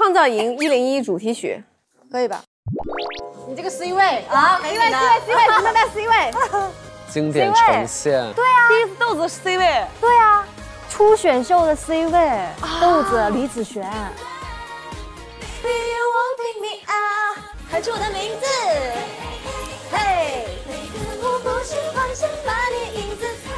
创造营101主题曲， 可以吧？ 你这个 C 位啊 ，C 位，什么的 C 位？ 经典呈现。 对啊， 第一次豆子 C 位。 对啊，初选秀的 C 位，豆子李子璇。 喊出我的名字，嘿。我不是幻想把你影子猜，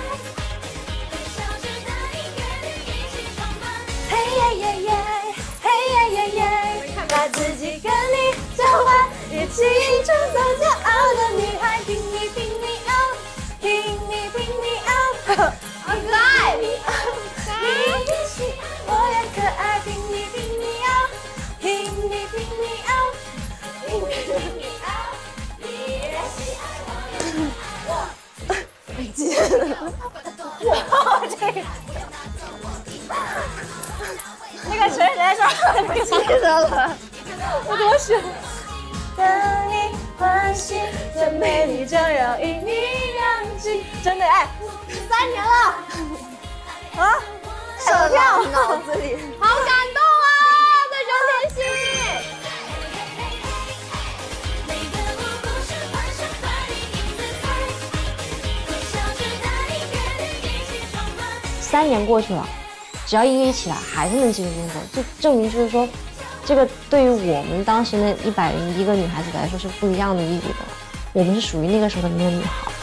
嘿耶耶耶，嘿耶耶耶，把自己跟你交换，一起创造骄傲的女孩，拼你拼你哦，拼你拼你哦，好可爱，你也喜欢，我也可爱，拼你拼你哦，拼你拼你哦，拼你拼你哦，你也喜爱我。没记得，哇，这个。那个谁来着？不记得了，我多选。当你欢喜的美丽将要因你燃起，真的爱3年了啊！手跳脑子里，好感动啊！对周天心。 3年过去了，只要音乐一起来，还是能继续工作，就证明就是说，这个对于我们当时那101个女孩子来说是不一样的意义的。我们是属于那个时候的那个女孩。